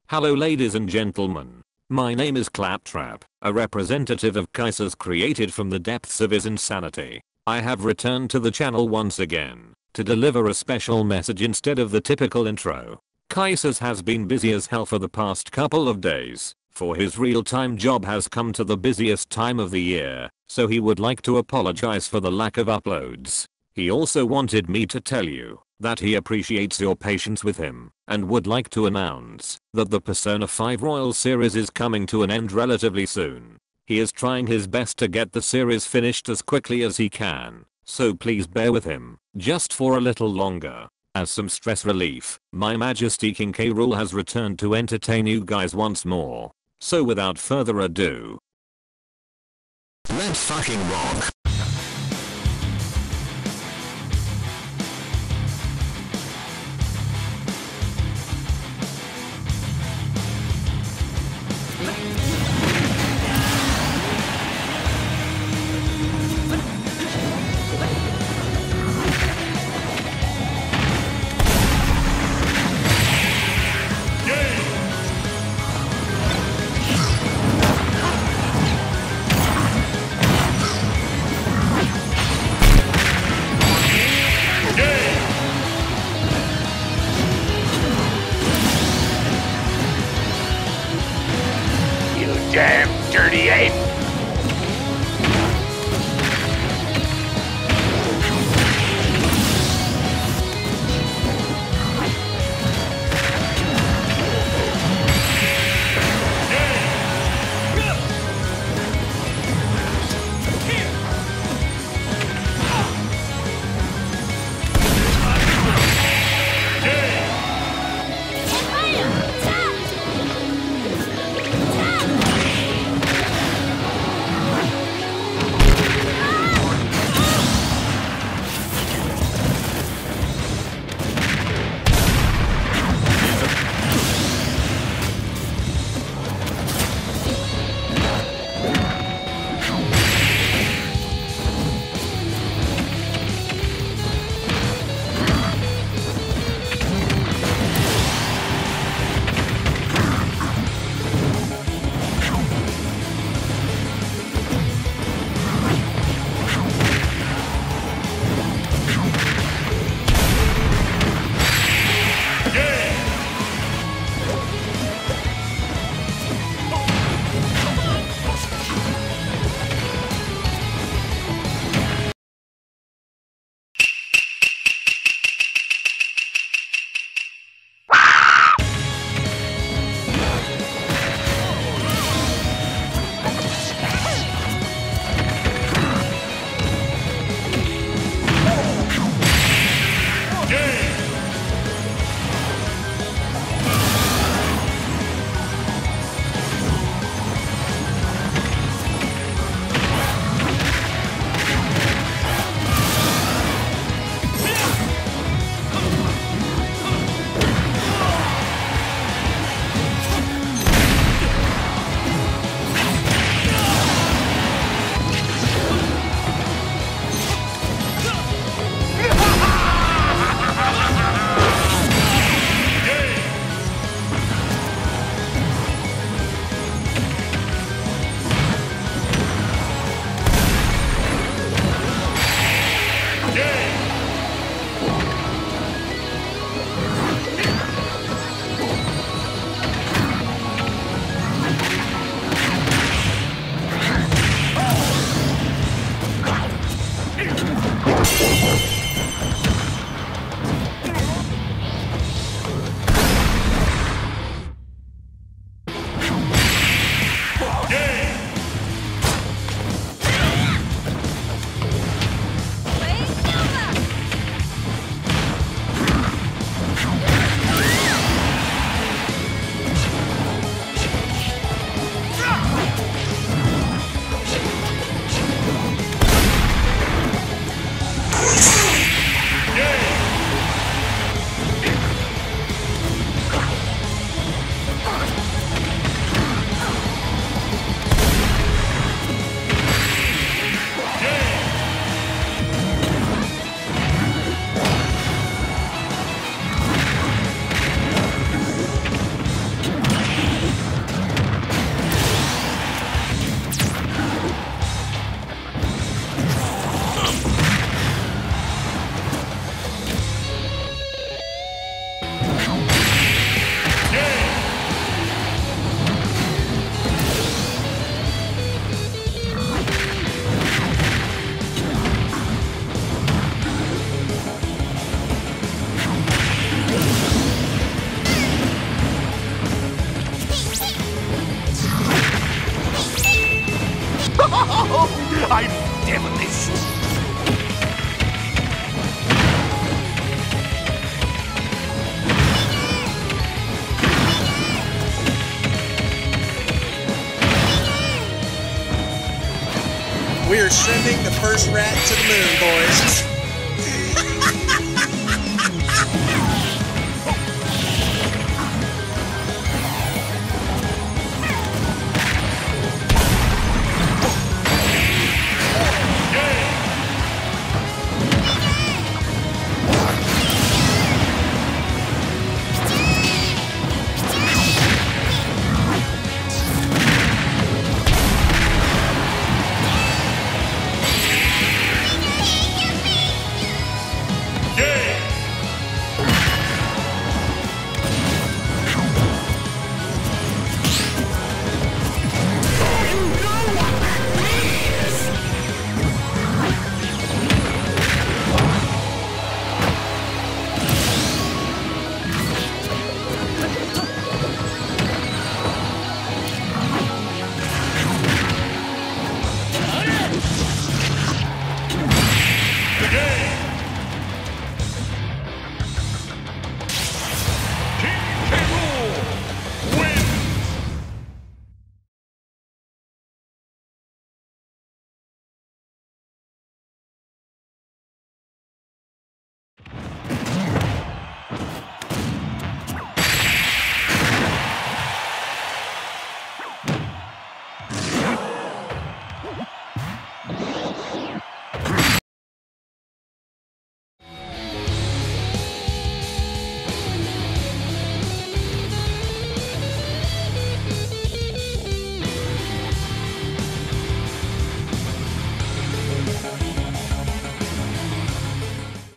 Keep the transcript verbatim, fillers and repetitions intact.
Hello ladies and gentlemen. My name is Claptrap, a representative of Kaiser's created from the depths of his insanity. I have returned to the channel once again to deliver a special message instead of the typical intro. Kaiser's has been busy as hell for the past couple of days, for his real-time job has come to the busiest time of the year, so he would like to apologize for the lack of uploads. He also wanted me to tell you that he appreciates your patience with him and would like to announce that the Persona five Royal series is coming to an end relatively soon. He is trying his best to get the series finished as quickly as he can, so please bear with him just for a little longer. As some stress relief, My Majesty King K. Rool has returned to entertain you guys once more. So without further ado, let's fucking rock. Damn dirty ape! We are sending the first rat to the moon, boys.